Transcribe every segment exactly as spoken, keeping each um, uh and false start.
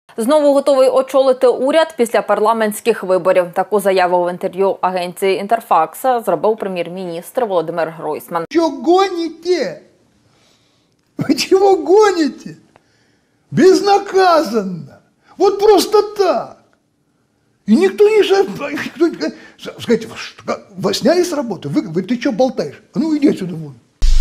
Знову готовий очолити уряд після парламентських виборів. Таку заяву в інтерв'ю агенції «Інтерфакс» зробив прем'єр-міністр Володимир Гройсман. Що гоните? Ви чого гоните? Безнаказанно. Вот просто так. И никто не... Скажите, вас сняли с работы? Вы, вы, ты что болтаешь? А ну иди отсюда вон.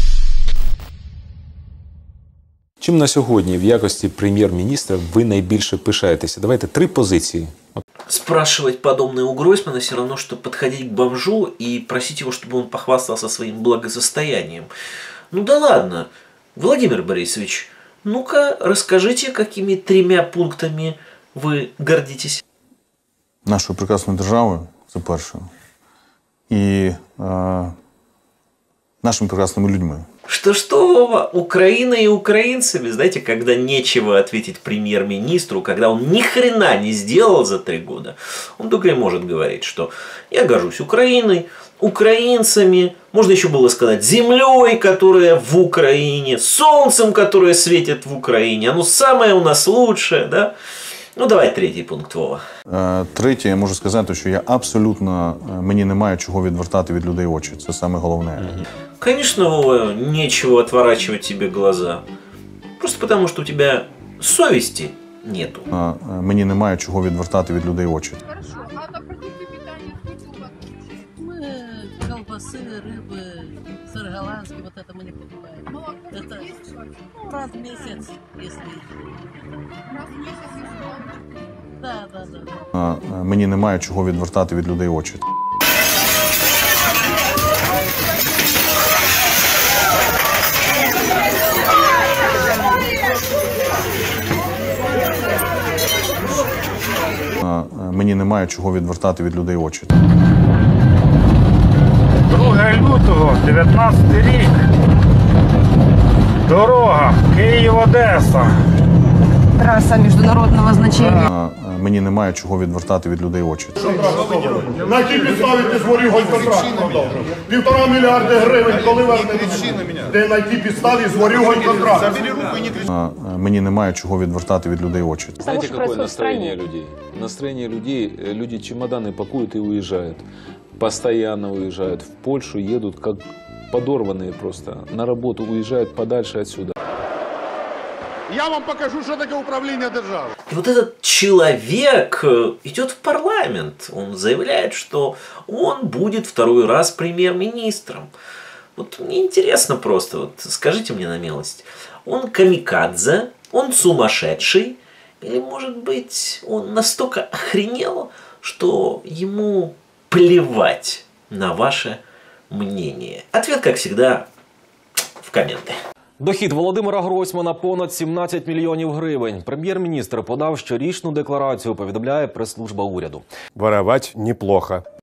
Чим на сьогодні в якості прем'єр-міністра ви найбільше пишаєтеся? Давайте три позиції. Спрашивать подобное у Гройсмана все равно, что подходить к бомжу и просить его, чтобы он похвастался своим благосостоянием. Ну да ладно, Владимир Борисович, ну-ка расскажите, какими тремя пунктами вы гордитесь? Нашою прекрасною державою, це перше. І е, нашими прекрасними людьми. Что-что, Украина и украинцами, знаете, когда нечего ответить премьер-министру, когда он ни хрена не сделал за три года, он только и может говорить, что я горжусь Украиной, украинцами, можно еще было сказать землей, которая в Украине, солнцем, которое светит в Украине, оно самое у нас лучшее, да? Ну, давай третій пункт, Вова. Е, третє, я можу сказати, що я абсолютно, мені немає чого відвертати від людей очі. Це саме головне. Конечно, Вова, нечего отворачивать тебе глаза. Просто потому, что у тебя совести нету. Е, мені немає чого відвертати від людей очі. Хорошо, а на продукты питания сколько у вас? Мы колбасы, рыбы, сыр голландский, вот это мы не покупаем. Молоко Это есть вообще? ну, раз в месяц, если... Раз в месяц есть молоко. Да, да, да. Е, мені немає чого відвертати від людей очі. Е, мені немає чого відвертати від людей очі. друге лютого, дев'ятнадцятий рік. Дорога Київ-Одеса. Траса міжнародного значення. Е, мені немає чого відвертати від людей очі. На якій підставі ти зворів гонконтракт продовжив? Півтора мільярди гривень, коли вернете? Ти на якій підставі зворів гонконтракт? Е, мені немає чого відвертати від людей очі. Знаете, какое настроение людей? Настроение людей, люди чемоданы пакуют и уезжают. Постоянно уезжают. В Польшу едут как подорванные просто. На работу уезжают подальше отсюда. Я вам покажу, що таке управління державою. И вот этот человек идет в парламент. Он заявляет, что он будет второй раз премьер-министром. Вот мне интересно просто, вот скажите мне на милость, он камикадзе, он сумасшедший, или, может быть, он настолько охренел, что ему плевать на ваше мнение? Ответ, как всегда, в комменты. Дохід Володимира Гройсмана понад сімнадцять мільйонів гривень. Прем'єр-міністр подав щорічну декларацію, повідомляє прес-служба уряду. Воровать неплохо.